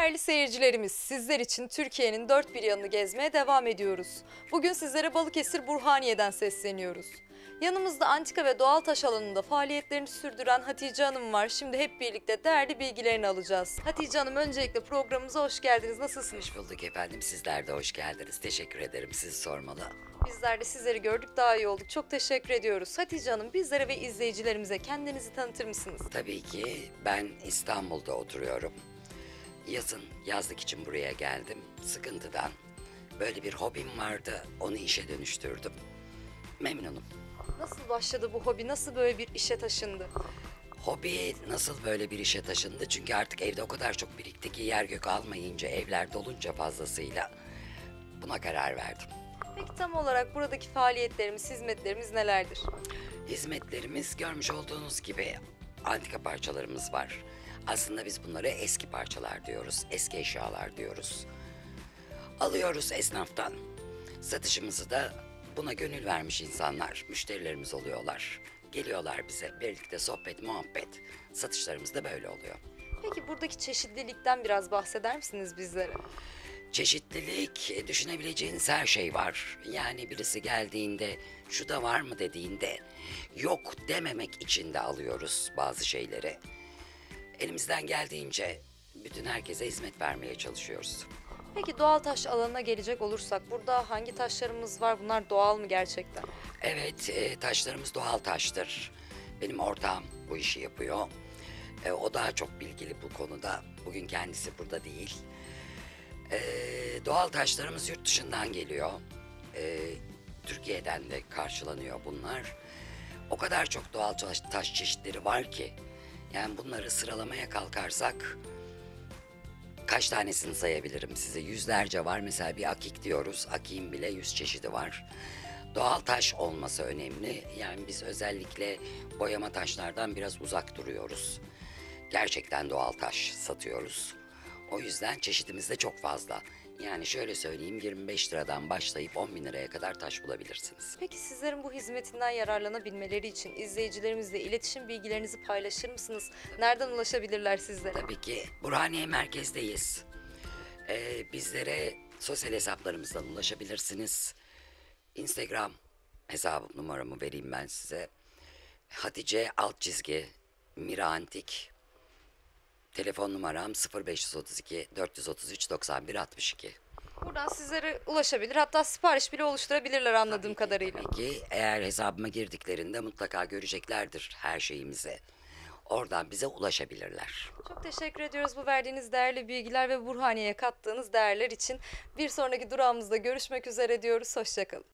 Değerli seyircilerimiz, sizler için Türkiye'nin dört bir yanını gezmeye devam ediyoruz. Bugün sizlere Balıkesir Burhaniye'den sesleniyoruz. Yanımızda antika ve doğal taş alanında faaliyetlerini sürdüren Hatice Hanım var. Şimdi hep birlikte değerli bilgilerini alacağız. Hatice Hanım, öncelikle programımıza hoş geldiniz. Nasılsınız? Hoş bulduk efendim. Sizler de hoş geldiniz. Teşekkür ederim. Sizi sormalı. Bizler de sizleri gördük, daha iyi olduk. Çok teşekkür ediyoruz. Hatice Hanım, bizlere ve izleyicilerimize kendinizi tanıtır mısınız? Tabii ki ben İstanbul'da oturuyorum. Yazlık için buraya geldim. Sıkıntıdan. Böyle bir hobim vardı. Onu işe dönüştürdüm. Memnunum. Nasıl başladı bu hobi? Nasıl böyle bir işe taşındı? Hobi nasıl böyle bir işe taşındı? Çünkü artık evde o kadar çok birikti ki yer gök almayınca, evler dolunca fazlasıyla buna karar verdim. Peki tam olarak buradaki faaliyetlerimiz, hizmetlerimiz nelerdir? Hizmetlerimiz görmüş olduğunuz gibi antika parçalarımız var. Aslında biz bunlara eski parçalar diyoruz, eski eşyalar diyoruz. Alıyoruz esnaftan. Satışımızı da buna gönül vermiş insanlar, müşterilerimiz oluyorlar. Geliyorlar bize, birlikte sohbet, muhabbet. Satışlarımız da böyle oluyor. Peki buradaki çeşitlilikten biraz bahseder misiniz bizlere? Çeşitlilik, düşünebileceğiniz her şey var. Yani birisi geldiğinde şu da var mı dediğinde yok dememek için de alıyoruz bazı şeyleri. Elimizden geldiğince bütün herkese hizmet vermeye çalışıyoruz. Peki doğal taş alanına gelecek olursak burada hangi taşlarımız var? Bunlar doğal mı gerçekten? Evet, taşlarımız doğal taştır. Benim ortağım bu işi yapıyor. O daha çok bilgili bu konuda. Bugün kendisi burada değil. Doğal taşlarımız yurt dışından geliyor. Türkiye'den de karşılanıyor bunlar. O kadar çok doğal taş çeşitleri var ki. Yani bunları sıralamaya kalkarsak kaç tanesini sayabilirim size? Yüzlerce var. Mesela bir akik diyoruz. Akiğin bile 100 çeşidi var. Doğal taş olması önemli. Yani biz özellikle boyama taşlardan biraz uzak duruyoruz. Gerçekten doğal taş satıyoruz. O yüzden çeşitimiz de çok fazla. Yani şöyle söyleyeyim, 25 liradan başlayıp 10 bin liraya kadar taş bulabilirsiniz. Peki sizlerin bu hizmetinden yararlanabilmeleri için izleyicilerimizle iletişim bilgilerinizi paylaşır mısınız? Nereden ulaşabilirler sizlere? Tabii ki Burhaniye merkezdeyiz. Bizlere sosyal hesaplarımızdan ulaşabilirsiniz. Instagram hesabım, numaramı vereyim ben size. Hatice Mira Antik. Telefon numaram 0532 433 91 62. Buradan sizlere ulaşabilir, hatta sipariş bile oluşturabilirler anladığım kadarıyla. Tabii ki eğer hesabıma girdiklerinde mutlaka göreceklerdir her şeyimizi. Oradan bize ulaşabilirler. Çok teşekkür ediyoruz bu verdiğiniz değerli bilgiler ve Burhaniye'ye kattığınız değerler için. Bir sonraki durağımızda görüşmek üzere diyoruz. Hoşça kalın.